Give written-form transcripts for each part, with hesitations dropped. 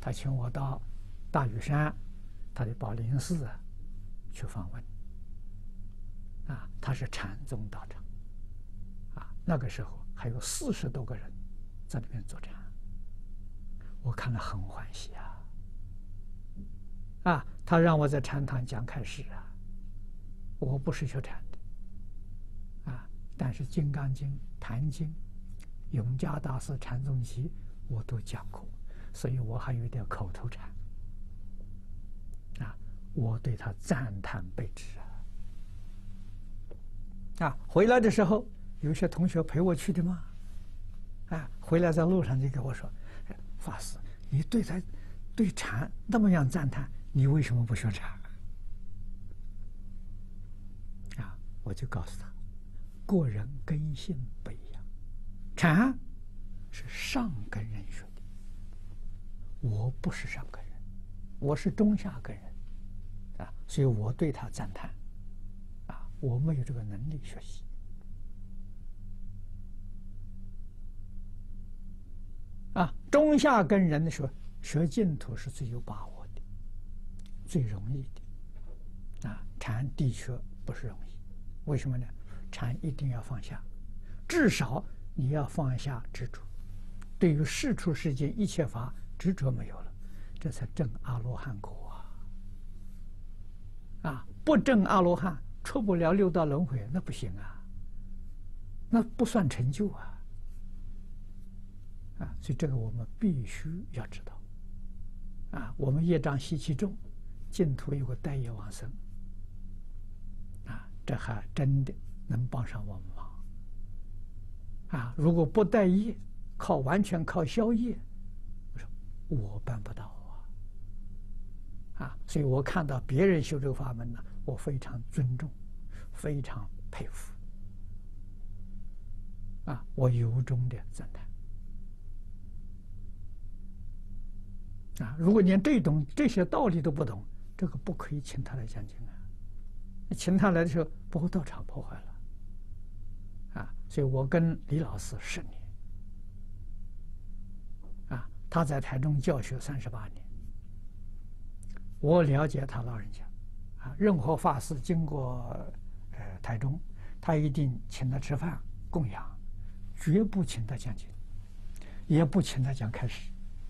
他请我到大屿山他的宝林寺去访问。他是禅宗道场，那个时候还有40多个人在那边坐禅，我看了很欢喜他让我在禅堂讲开示我不是学禅的但是《金刚经》《坛经》《永嘉大师禅宗集》我都讲过，所以我还有点口头禅我对他赞叹备至回来的时候，有些同学陪我去的嘛，回来在路上就跟我说：“法师，你对禅那么样赞叹，你为什么不学禅？”我就告诉他，个人根性不一样，禅是上根人学的，我不是上根人，我是中下根人所以我对他赞叹我没有这个能力学习中下根人的时候学净土是最有把握的，最容易的禅的确不是容易，为什么呢？禅一定要放下，至少你要放下执着，对于世出世间一切法执着没有了，这才证阿罗汉果不证阿罗汉出不了六道轮回，那不行那不算成就所以这个我们必须要知道我们业障习气重，净土有个带业往生这还真的能帮上我们忙如果不带业，完全靠消业，我办不到所以我看到别人修这个法门呢，我非常尊重，非常佩服我由衷的赞叹如果连这些道理都不懂，这个不可以请他来讲经请他来的时候不会道场破坏了所以我跟李老师10年他在台中教学38年，我了解他老人家任何法师经过台中，他一定请他吃饭供养，绝不请他讲经，也不请他讲开示。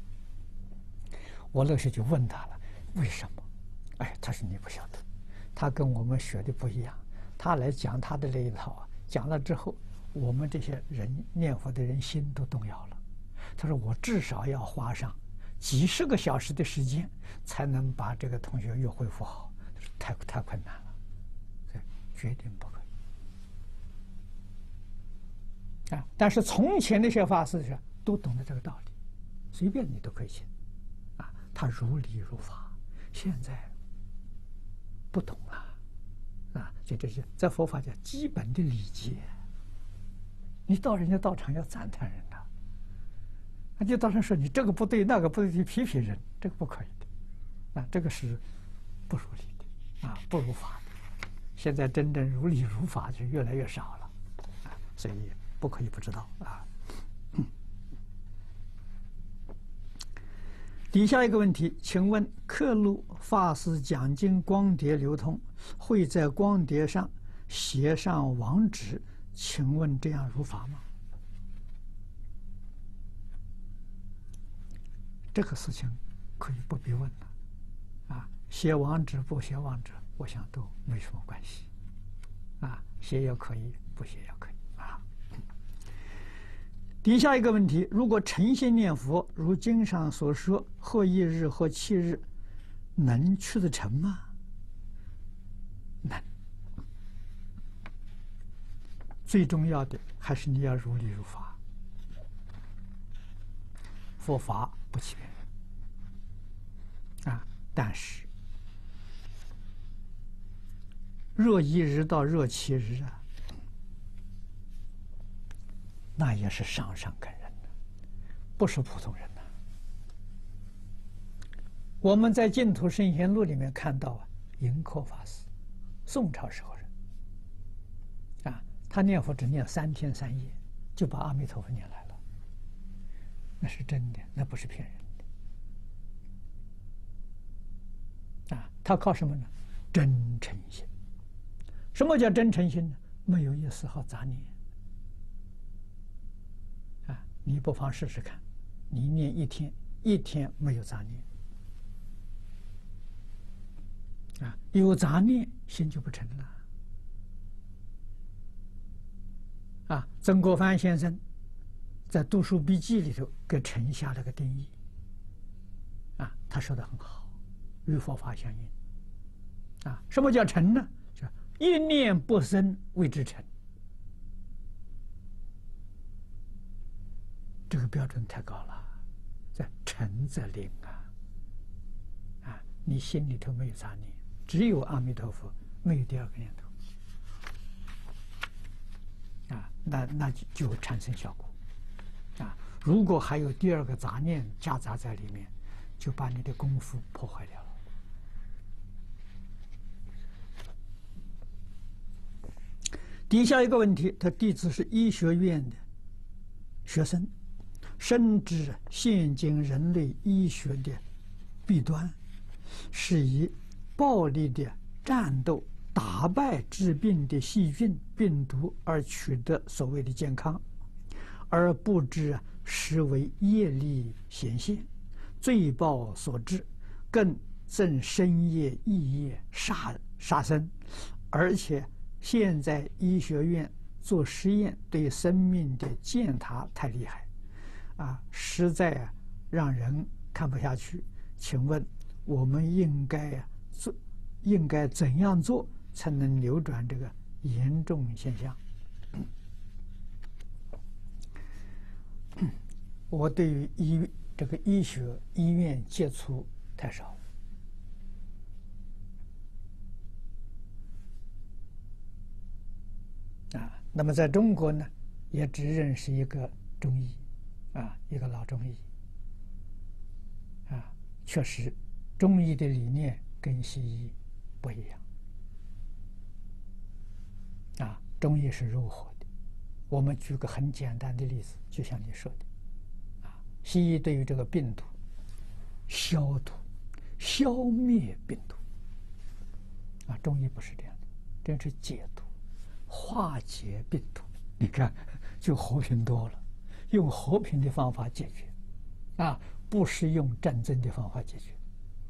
我那时就问他了，为什么？他说你不晓得，他跟我们学的不一样，他来讲他的那一套讲了之后，我们这些人念佛的人心都动摇了。他说我至少要花上几10个小时的时间，才能把这个同学又恢复好，太困难了，决定不可以但是从前那些法师都懂得这个道理，随便你都可以信他如理如法。现在不懂了这是在佛法叫基本的礼节。你到人家道场要赞叹人就当然说你这个不对那个不对，你批评人，这个不可以的这个是不如理的不如法的。现在真正如理如法就越来越少了所以不可以不知道底下一个问题，请问刻录法师讲经光碟流通，会在光碟上写上网址，请问这样如法吗？这个事情可以不必问了写网址不写网址，我想都没什么关系写也可以，不写也可以底下一个问题，如果诚心念佛，如经上所说，或1日或7日，能去得成吗？能。最重要的还是你要如理如法，佛法不欺骗人但是若1日到若7日那也是上根人不是普通人我们在《净土圣贤录》里面看到盈科法师，宋朝时候人他念佛只念3天3夜，就把阿弥陀佛念来了，那是真的，那不是骗人他靠什么呢？真诚心。什么叫真诚心呢？没有一丝毫杂念。你不妨试试看，你念一天没有杂念。有杂念，心就不成了。曾国藩先生在《读书笔记》里头给诚下了个定义。他说的很好，与佛法相应。什么叫诚呢？就一念不生谓之诚。这个标准太高了，这诚则灵你心里头没有杂念，只有阿弥陀佛，没有第二个念头。那就产生效果。如果还有第二个杂念夹杂在里面，就把你的功夫破坏掉了。底下一个问题，他弟子是医学院的学生，深知现今人类医学的弊端，是以暴力的战斗打败治病的细菌、病毒而取得所谓的健康，而不知实为业力显现，罪报所致，更正深业异业杀生，而且现在医学院做实验对生命的践踏太厉害，实在让人看不下去。请问我们应该怎样做才能扭转这个严重现象？我对于这个医学医院接触太少。那么在中国呢，也只认识一个中医，一个老中医，确实，中医的理念跟西医不一样，中医是柔和的。我们举个很简单的例子，就像你说的，西医对于这个病毒消毒、消灭病毒，中医不是这样的，这是解毒。化解病毒，你看就和平多了，用和平的方法解决，不是用战争的方法解决，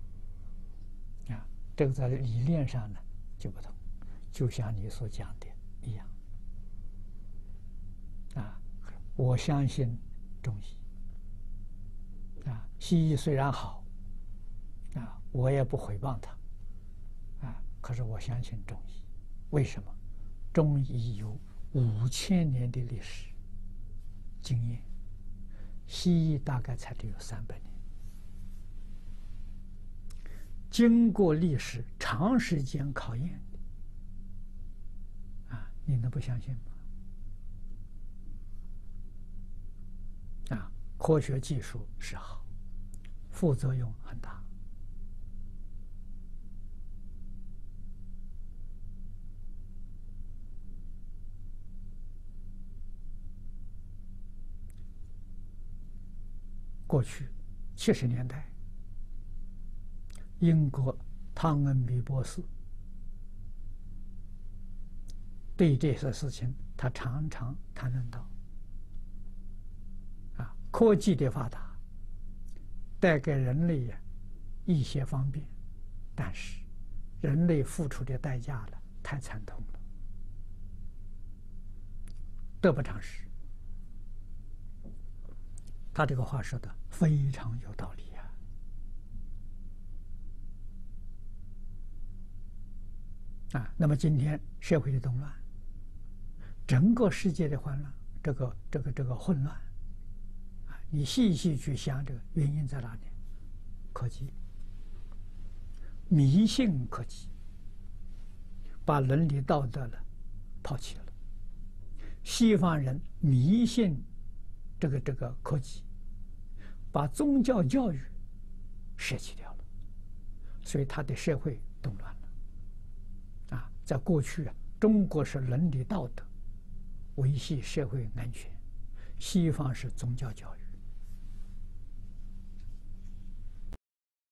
这个在理念上呢就不同，就像你所讲的一样，我相信中医，西医虽然好，我也不诽谤他，可是我相信中医，为什么？中医有5000年的历史经验，西医大概才只有300年，经过历史长时间考验的，你能不相信吗？科学技术是好，副作用很大。过去70年代，英国汤恩比博士对这些事情，他常常谈论到，科技的发达带给人类一些方便，但是人类付出的代价了太惨痛了，得不偿失。他这个话说的非常有道理那么今天社会的动乱，整个世界的混乱，这个混乱你细细去想，这个原因在哪里？科技，迷信科技，把伦理道德了抛弃了。西方人迷信这个科技，把宗教教育舍弃掉了，所以他的社会动乱了。在过去中国是伦理道德维系社会安全，西方是宗教教育。